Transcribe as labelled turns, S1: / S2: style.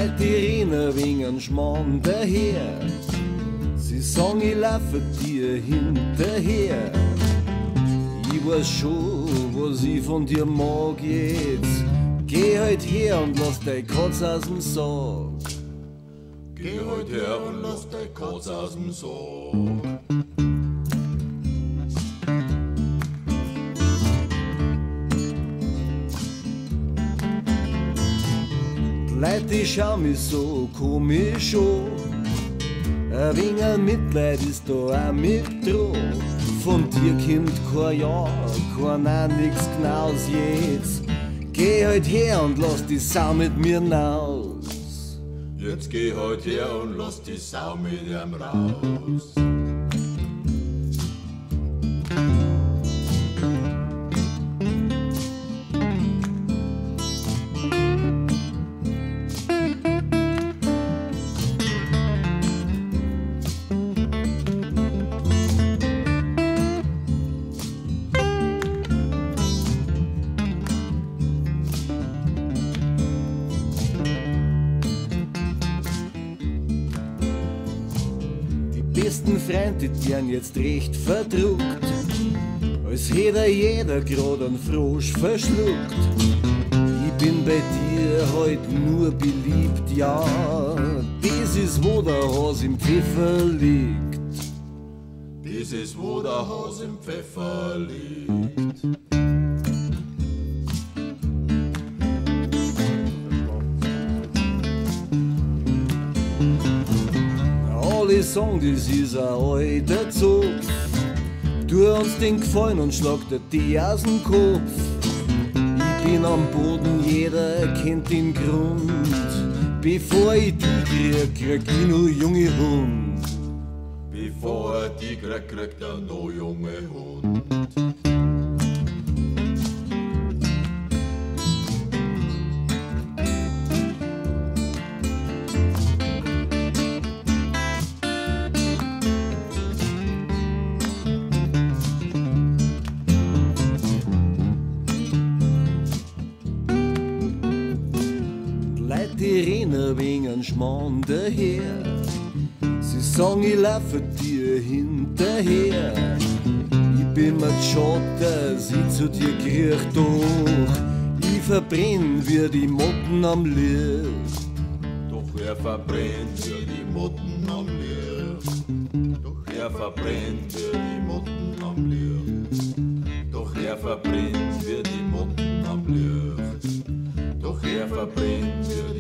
S1: Leute, die rennen wegen einem Schmarrn daher. Sie sagen, ich laufe dir hinterher. Ich weiß schon, was ich von dir mag jetzt. Geh halt her und lass dein Katz aus dem Sack.
S2: Geh halt her und lass dein Katz aus dem Sack.
S1: Leute, die schauen mich so komisch an. Ein wenig Mitleid ist da auch mit dran. Von dir kommt kein Ja, kein auch nix Gnaus jetzt. Geh halt her und lass die Sau mit mir naus.
S2: Jetzt geh halt her und lass die Sau mit ihm raus.
S1: Die besten Freunde, die werden jetzt recht verdruckt, als hätte jeder grad einen Frosch verschluckt. Ich bin bei dir heut nur beliebt, ja, das ist wo der Has im Pfeffer liegt.
S2: Das ist wo der Has im Pfeffer liegt.
S1: Alle sagen, das ist ein alter Zopf. Tu uns den Gefallen und schlag dir die aus dem Kopf. Ich bin am Boden, jeder kennt den Grund. Bevor ich die krieg ich nur junge Hund.
S2: Bevor er die kriegt er noch junge Hund.
S1: Die rennen wegen einem Schmarrn daher. Sie sagen, ich laufe dir hinterher. Ich bin mir schade, dass ich zu dir krieg, doch ich verbrenn wie die Motten am Licht.
S2: Doch er verbrennt wie die Motten am Licht. Doch er verbrennt wie die Motten am Licht. Doch er verbrennt wie die Motten am Licht. Doch er verbrennt wie